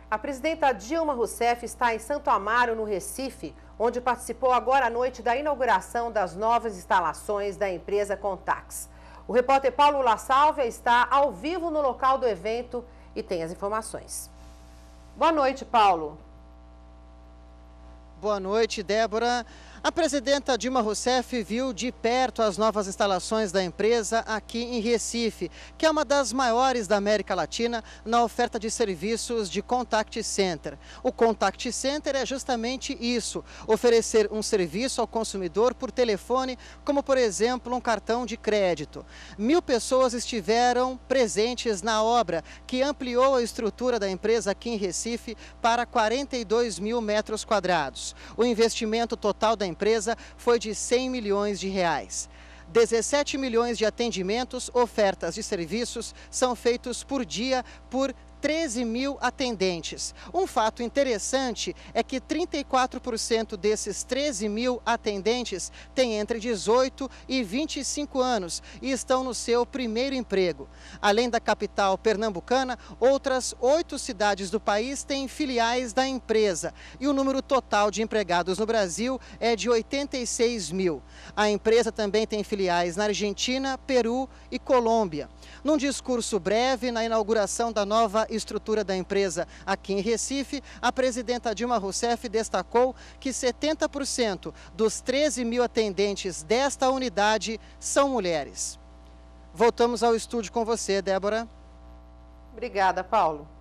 A presidenta Dilma Rousseff está em Santo Amaro, no Recife, onde participou agora à noite da inauguração das novas instalações da empresa Contax. O repórter Paulo La Sálvia está ao vivo no local do evento e tem as informações. Boa noite, Paulo. Boa noite, Débora. A presidenta Dilma Rousseff viu de perto as novas instalações da empresa aqui em Recife, que é uma das maiores da América Latina na oferta de serviços de Contact Center. O Contact Center é justamente isso, oferecer um serviço ao consumidor por telefone, como por exemplo um cartão de crédito. 1000 pessoas estiveram presentes na obra, que ampliou a estrutura da empresa aqui em Recife para 42 mil metros quadrados. O investimento total da empresa foi de 100 milhões de reais. 17 milhões de atendimentos, ofertas de serviços são feitos por dia por 13 mil atendentes. Um fato interessante é que 34% desses 13 mil atendentes têm entre 18 e 25 anos e estão no seu primeiro emprego. Além da capital pernambucana, outras 8 cidades do país têm filiais da empresa e o número total de empregados no Brasil é de 86 mil. A empresa também tem filiais na Argentina, Peru e Colômbia. Num discurso breve na inauguração da nova estrutura da empresa aqui em Recife, a presidenta Dilma Rousseff destacou que 70% dos 13 mil atendentes desta unidade são mulheres. Voltamos ao estúdio com você, Débora. Obrigada, Paulo.